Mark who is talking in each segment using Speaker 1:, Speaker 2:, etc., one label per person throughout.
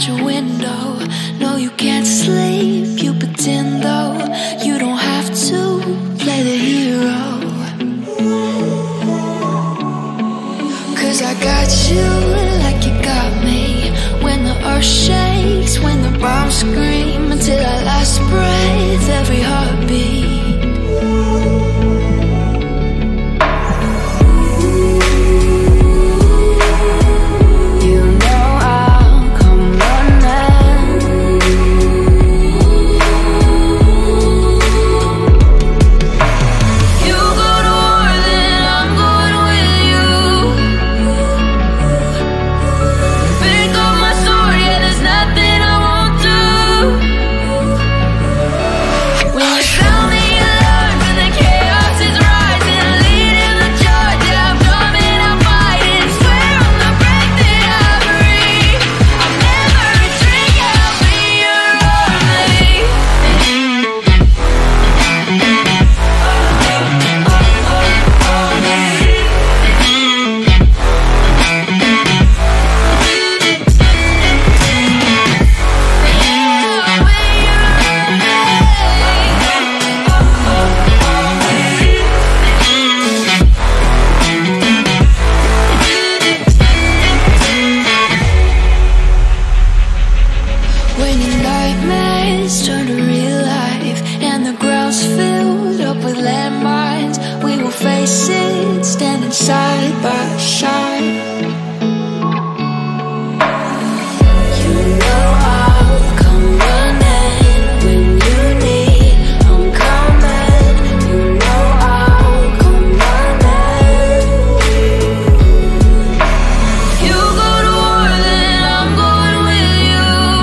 Speaker 1: your window. No, you can't sleep, you pretend though. You don't have to play the hero, 'cause I got you like you got me. When the earth shakes, when the bombs scream, until our last breath, every heartbeat. Turn to real life, and the ground's filled up with landmines. We will face it, standing side by side. You know I'll come running when you need. I'm coming. You know I'll come running. You go to war, then I'm going with you.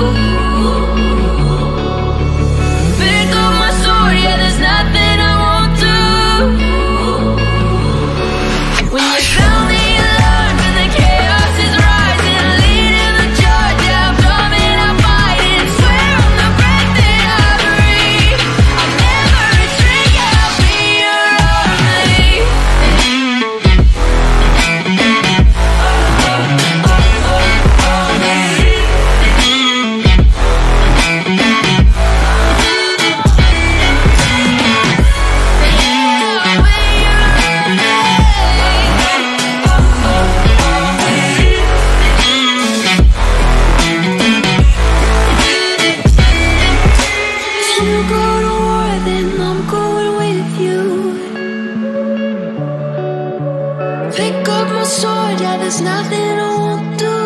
Speaker 1: Pick up my sword, yeah, there's nothing I won't do.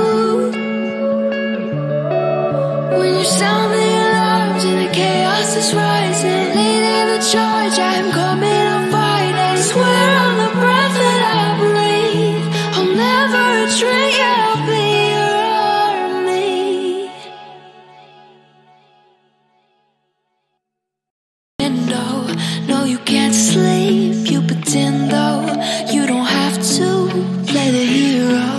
Speaker 1: When you sound the alarms and the chaos is rising, leading the charge, I'm coming, I'll fight. I swear on the breath that I breathe, I'll never retreat, yeah, I'll be your army. Window, no, you can't sleep, you pretend though. You don't have to play the hero,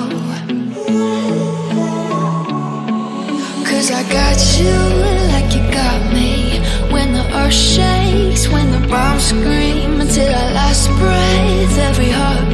Speaker 1: 'cause I got you like you got me. When the earth shakes, when the bombs scream, until our last breath, every heart